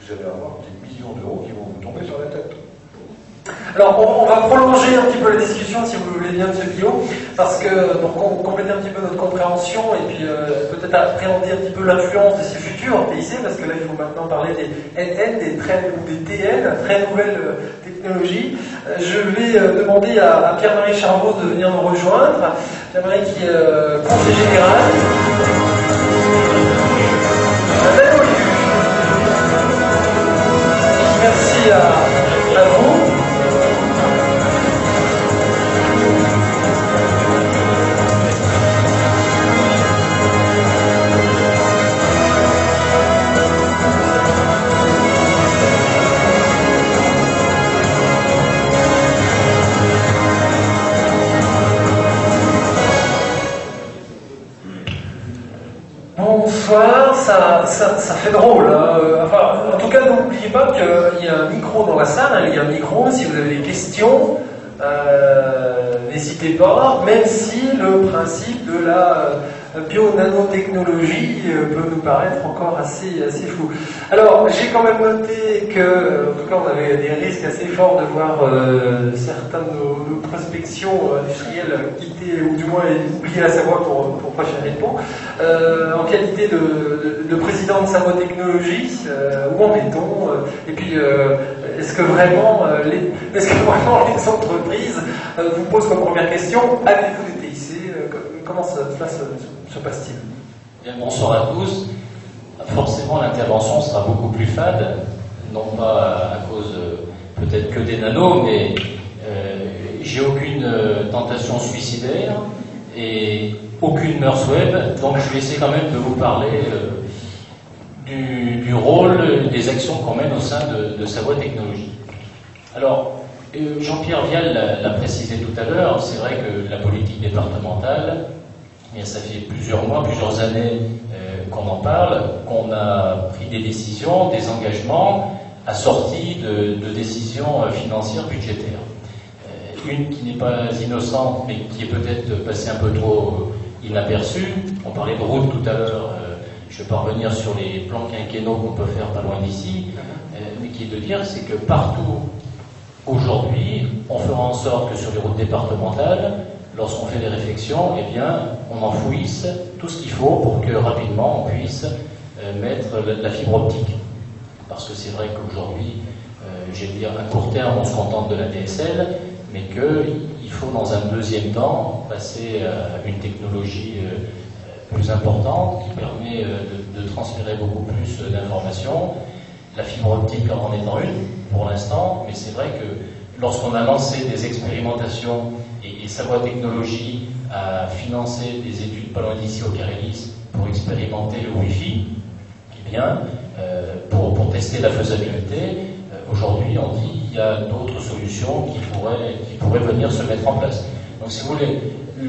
vous allez avoir des millions d'euros qui vont vous tomber sur la tête. Alors, on va prolonger un petit peu la discussion, si vous voulez bien, M. Guillaume, parce que pour compléter un petit peu notre compréhension et puis peut-être appréhender un petit peu l'influence de ces futurs TIC, parce que là, il faut maintenant parler des NN, ou des TN, très nouvelles technologies. Je vais demander à Pierre-Marie Charvaux de venir nous rejoindre. Pierre-Marie qui est conseiller général. Merci à vous. Bonsoir, ça fait drôle. Enfin, en tout cas, n'oubliez pas qu'il y a un micro dans la salle. Hein, il y a un micro, si vous avez des questions, n'hésitez pas, même si le principe de la bio-nanotechnologie peut nous paraître encore assez flou. Alors, j'ai quand même noté que, en tout cas, on avait des risques assez forts de voir certains de nos prospections industrielles quitter, ou du moins oublier la Savoie pour prochain répond. En qualité de président de Savoie Technologies, où en est-on? Et puis, est-ce que vraiment les entreprises vous posent comme première question, avez-vous des TIC? Comment cela se passe-t-il? Bien, bonsoir à tous. Forcément, l'intervention sera beaucoup plus fade, non pas à cause peut-être que des nanos, mais j'ai aucune tentation suicidaire et aucune mœurs web, donc je vais essayer quand même de vous parler du rôle, des actions qu'on mène au sein de Savoie Technologies. Alors, Jean-Pierre Vial l'a précisé tout à l'heure, c'est vrai que la politique départementale, ça fait plusieurs mois, plusieurs années qu'on en parle, qu'on a pris des décisions, des engagements assortis de décisions financières budgétaires. Une qui n'est pas innocente, mais qui est peut-être passée un peu trop inaperçue. On parlait de route tout à l'heure, je ne vais pas revenir sur les plans quinquennaux qu'on peut faire pas loin d'ici, mais qui est de dire c'est que partout, aujourd'hui, on fera en sorte que sur les routes départementales, lorsqu'on fait des réflexions, eh bien, on enfouisse tout ce qu'il faut pour que rapidement on puisse mettre la fibre optique. Parce que c'est vrai qu'aujourd'hui, j'aime dire à court terme, on se contente de la DSL, mais qu'il faut dans un deuxième temps passer à une technologie plus importante qui permet de transférer beaucoup plus d'informations. La fibre optique en étant une pour l'instant, mais c'est vrai que lorsqu'on a lancé des expérimentations et Savoie Technologies a financé des études pas loin d'ici au Carélis pour expérimenter le Wi-Fi, eh bien, pour tester la faisabilité, aujourd'hui on dit qu'il y a d'autres solutions qui pourraient venir se mettre en place. Donc si vous voulez,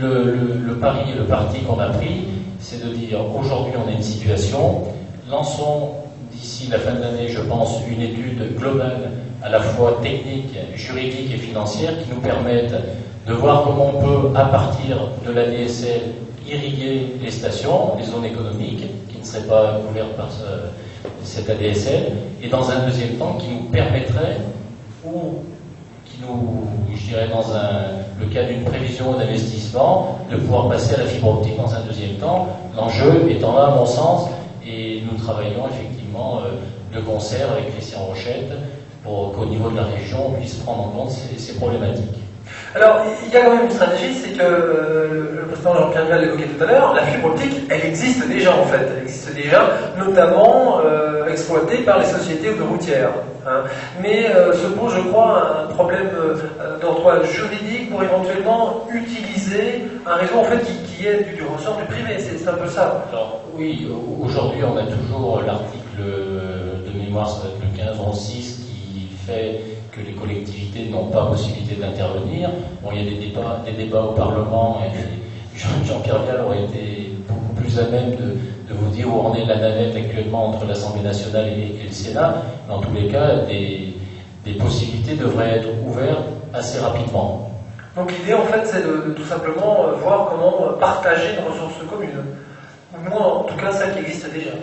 le pari et le parti qu'on a pris, c'est de dire aujourd'hui on a une situation, lançons d'ici la fin de l'année, je pense, une étude globale à la fois technique, juridique et financière qui nous permette de voir comment on peut, à partir de la DSL, irriguer les stations, les zones économiques qui ne seraient pas couvertes par cette ADSL, et dans un deuxième temps qui nous permettrait, ou qui nous, je dirais dans le cas d'une prévision d'investissement, de pouvoir passer à la fibre optique dans un deuxième temps, l'enjeu étant là à mon sens, et nous travaillons effectivement de concert avec Christian Rochette pour qu'au niveau de la région on puisse prendre en compte ces problématiques. Alors, il y a quand même une stratégie, c'est que le président Jean-Pierre Vial l'évoquait tout à l'heure, la fibre optique, elle existe déjà en fait. Elle existe déjà, notamment exploitée par les sociétés autoroutières. Hein. Mais se pose, je crois, un problème d'ordre juridique pour éventuellement utiliser un réseau en fait qui est du ressort du privé. C'est un peu ça. Alors, oui, aujourd'hui, on a toujours l'article de mémoire, ça va être le 15-6, qui fait que les collectivités n'ont pas possibilité d'intervenir. Bon, il y a des débats au Parlement, et Jean-Pierre Vial aurait été beaucoup plus à même de vous dire où en est la navette actuellement entre l'Assemblée nationale et le Sénat. Dans tous les cas, des possibilités devraient être ouvertes assez rapidement. Donc l'idée, en fait, c'est de tout simplement voir comment partager une ressource commune. Ou moins, en tout cas, celle qui existe déjà.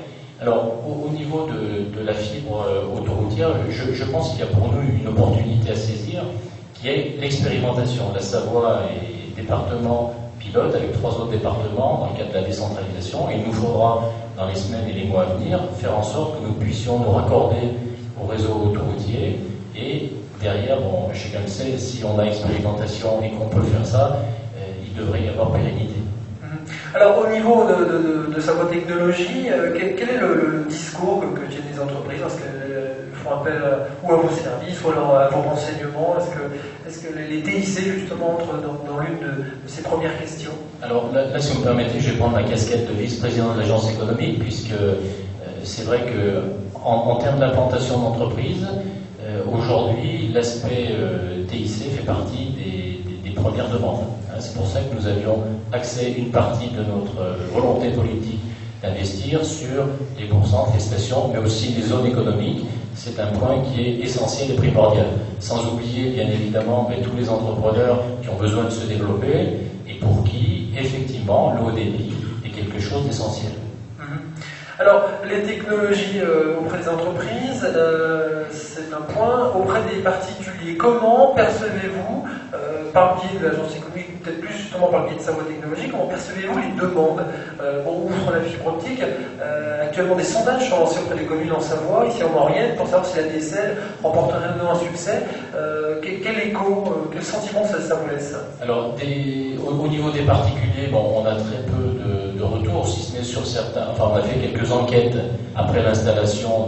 Alors, au niveau de la fibre autoroutière, je pense qu'il y a pour nous une opportunité à saisir, qui est l'expérimentation. La Savoie est département pilote avec 3 autres départements dans le cadre de la décentralisation. Et il nous faudra, dans les semaines et les mois à venir, faire en sorte que nous puissions nous raccorder au réseau autoroutier. Et derrière, bon, chacun le sait, si on a expérimentation et qu'on peut faire ça, il devrait y avoir pérennité. Alors, au niveau de Savoie Technologies, quel est le discours que tiennent les entreprises lorsqu'elles font appel ou à vos services ou alors à vos renseignements? Est-ce que les TIC, justement, entrent dans l'une de ces premières questions? Alors là, si vous me permettez, je vais prendre la casquette de vice-président de l'agence économique, puisque c'est vrai qu'en termes d'implantation d'entreprise, aujourd'hui, l'aspect TIC fait partie des premières demandes. C'est pour ça que nous avions axé une partie de notre volonté politique d'investir sur les bourgs-centres, les stations, mais aussi les zones économiques. C'est un point qui est essentiel et primordial. Sans oublier, bien évidemment, tous les entrepreneurs qui ont besoin de se développer et pour qui, effectivement, le haut débit est quelque chose d'essentiel. Alors, les technologies auprès des entreprises, c'est un point. Auprès des particuliers, comment percevez-vous, par le biais de l'agence économique, peut-être plus justement par le biais de Savoie Technologies, comment percevez-vous les demandes? Outre la fibre optique, actuellement des sondages sont lancés auprès des communes en Savoie, ici en Maurienne, pour savoir si la DSL remporterait ou non un succès. Quel écho, quel sentiment ça vous laisse? Alors, au niveau des particuliers, on a très peu de retours, si ce n'est sur certains. Enfin, on a fait quelques enquêtes après l'installation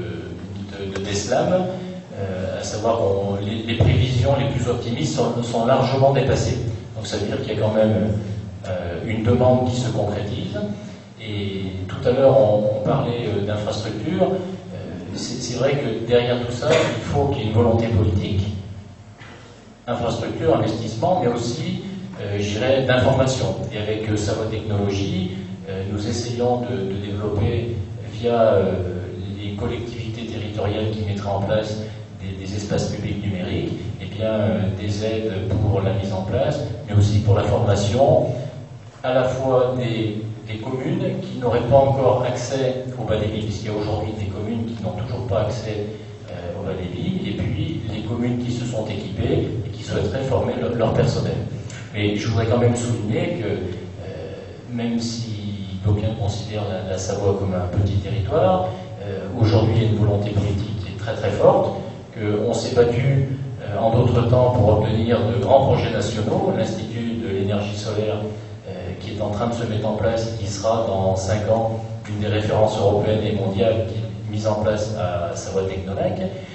de Deslam, à savoir que les prévisions les plus optimistes sont largement dépassées. Donc, ça veut dire qu'il y a quand même une demande qui se concrétise. Et tout à l'heure, on parlait d'infrastructures. C'est vrai que derrière tout ça, il faut qu'il y ait une volonté politique, infrastructure, investissement, mais aussi, je dirais, d'information. Et avec Savoie Technologies, nous essayons de développer via les collectivités territoriales qui mettraient en place des espaces publics numériques, et bien, des aides pour la mise en place, mais aussi pour la formation, à la fois des communes qui n'auraient pas encore accès au bas débit, puisqu'il y a aujourd'hui des communes qui n'ont toujours pas accès au bas débit, et puis les communes qui se sont équipées et qui souhaiteraient former leur personnel. Mais je voudrais quand même souligner que même si d'aucuns considèrent la Savoie comme un petit territoire, aujourd'hui il y a une volonté politique qui est très très forte, qu'on s'est battu en d'autres temps pour obtenir de grands projets nationaux, l'Institut de l'énergie solaire qui est en train de se mettre en place et qui sera dans 5 ans une des références européennes et mondiales qui est mise en place à Savoie Technolac,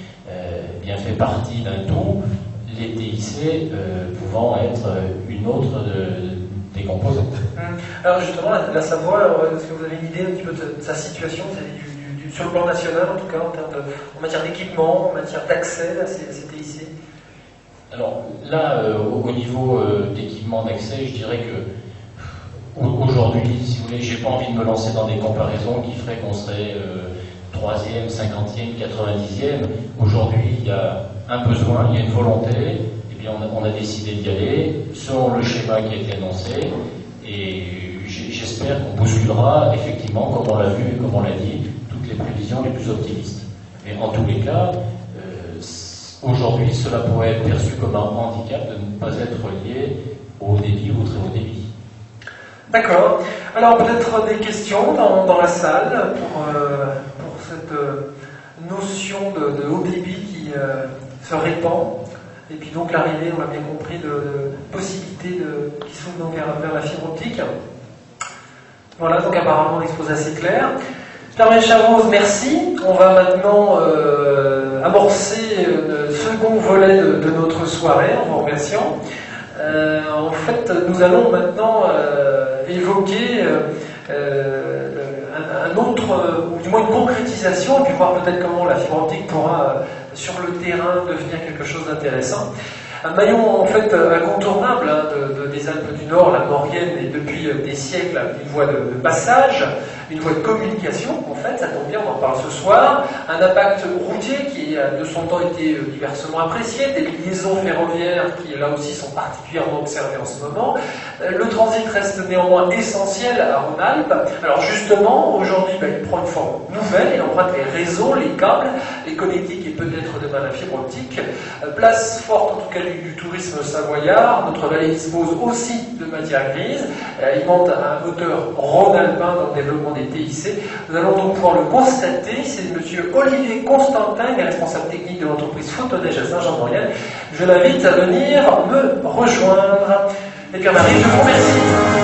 bien fait partie d'un tout, les TIC pouvant être une autre des composantes. Alors justement, la Savoie, est-ce que vous avez une idée un petit peu de sa situation sur le plan national, en tout cas, en matière d'équipement, en matière d'accès à ces TIC? Alors là, au niveau d'équipement d'accès, je dirais que aujourd'hui, si vous voulez, j'ai pas envie de me lancer dans des comparaisons qui feraient qu'on serait 3e, 50e, 90e. Aujourd'hui, il y a un besoin, il y a une volonté, et bien on a décidé d'y aller selon le schéma qui a été annoncé, et j'espère qu'on bousculera effectivement, comme on l'a vu et comme on l'a dit, toutes les prévisions les plus optimistes. Mais en tous les cas, aujourd'hui, cela pourrait être perçu comme un handicap de ne pas être lié au haut débit ou au très haut débit. D'accord. Alors peut-être des questions dans la salle pour cette notion de haut débit qui se répand, et puis donc l'arrivée, on l'a bien compris, de possibilités qui s'ouvrent donc vers la fibre optique. Voilà, donc apparemment l'exposé assez clair. Carmen Chavose, merci. On va maintenant amorcer le second volet de notre soirée en vous remerciant. En fait, nous allons maintenant évoquer un autre, ou du moins une concrétisation, et puis voir peut-être comment la fibre optique pourra, sur le terrain, devenir quelque chose d'intéressant. Un maillon en fait incontournable des Alpes du Nord, la Maurienne, est depuis des siècles une voie de passage, une voie de communication, en fait, ça tombe bien, on en parle ce soir, un impact routier qui a de son temps été diversement apprécié, des liaisons ferroviaires qui là aussi sont particulièrement observées en ce moment. Le transit reste néanmoins essentiel à Rhône-Alpes. Alors justement, aujourd'hui, il prend une forme nouvelle, il emprunte les réseaux, les câbles, les connectiques et peut-être demain la fibre optique. Place forte en tout cas du tourisme savoyard, notre vallée dispose aussi de matières grises, il monte un moteur rhône-alpin dans le développement des TIC. Nous allons donc pouvoir le constater, c'est M. Olivier Constantin, qui est responsable technique de l'entreprise Photoneige à Saint-Jean-de-Maurienne. Je l'invite à venir me rejoindre. Et Pierre-Marie, je vous remercie.